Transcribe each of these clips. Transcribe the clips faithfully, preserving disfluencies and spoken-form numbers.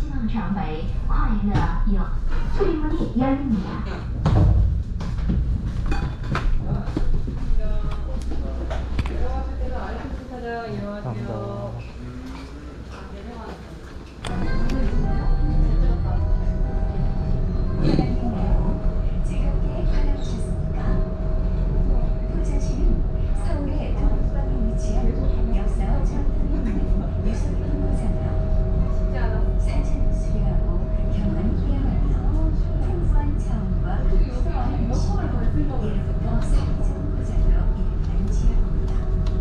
출입문이 열립니다. 감사합니다. 즐겁게 관람하셨습니까? 포천시는 서울의 동북방에 위치한 역사와 전통이 있는 유서 풍부장으로 산천을 수려하고 경관이 뛰어나며 풍부한 자원과 풍부한 시골, 예로부터 사회적 포장으로 이름난 지역입니다.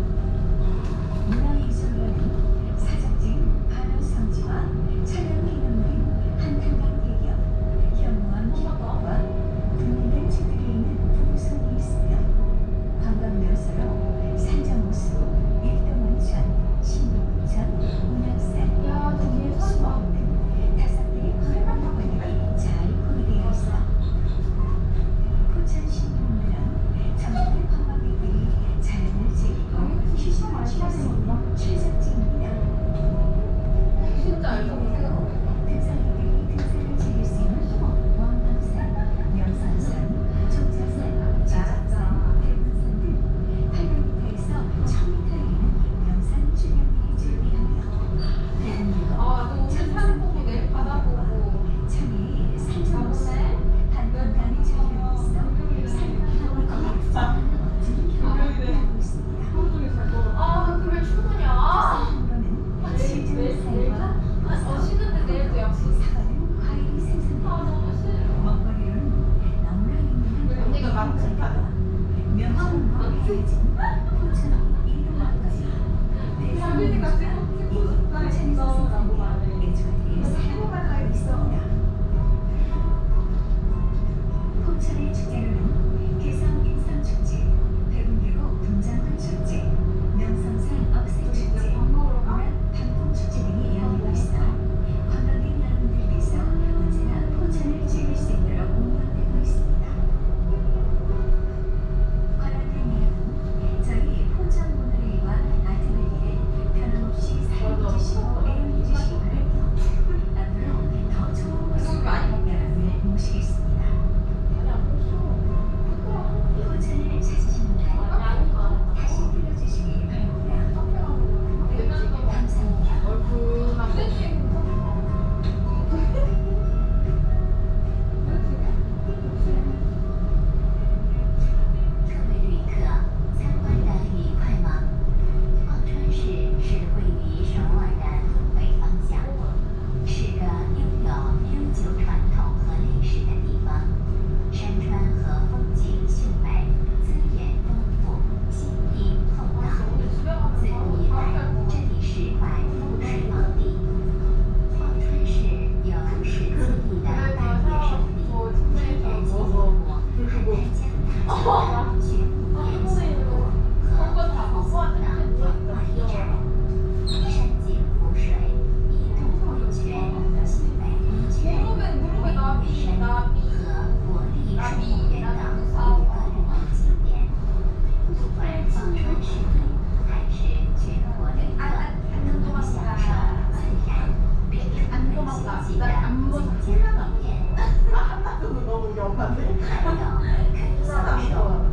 문화예술로는 사적진 반월성지와 촬영이 이루어진 한탄강 대교, 현무암 기법과 국민들 주들이 있는 풍속이 있으며 관광명소로 산정호수, 일동온천, 신북천, 운양산, 수목 등 다섯 개의 관광객들이 잘 구비되어 있어 포천신북물은 전국의 관광객들이 자연을 즐기고 휴식을 취할 수 있는 최적지입니다. 등산객들이 등산을 즐길 수 있는 왕강산, 명산산, 종자산, 지적산, 대문산 등 팔백 미터에서 천 미터에 이르는 명산 주변들이 존재하며 대문과 천산폭포 천이 산정호수, 한강간의 자연에 있어 산악하고 멋진 경관을 하고 있습니다. 아 그래 출근이야. 주상으로는 실전 사이와 어 쉬는데 내일도 약속. 사과는 과일이 생산됩니다. 먹거리로는 너무나 유명한 언니가 맛집하다. 명성과 알려진 포천 이동학까지 대상으로서 이곳 포천에서 생산된 애주가들이 사랑받고 있습니다. 포천의 축제로는 개성 인삼축제, 백운계곡 동장군 축제, 명성산 억새축제, 문학 단풍축제 등이 열리고 있어 관광객 여러분들께서 언제나 포천을 즐길 수 있도록 운영되고 있습니다. 관람객 여러분, 저희 포천 모노레일과 아트밸리를 변함없이 사랑해주시고 애용해주시기 바라며 앞으로 더 좋은 모습으로 여러분을 모시겠습니다. 포천을 찾으신 날 다시 들러주시기 바랍니다. 감사합니다.各位旅客，参观的愉快吗？辍川市是位于首尔的东北方向，是个拥有悠久传统和历史的地方。山川和风景秀美，资源丰富，心意厚道。自古以来，这里是百富水宝地。辍川市有世纪地的半月胜地、天然气湖、汉江大桥、玄武岩峡谷和风俗的文化遗产。山景湖水、一洞温泉、西北温泉、北岳山和国立树木园等五个旅游景点。不管辍川市民还是全国旅客，都能享受自然并充满休息的最佳体验。还有可以享受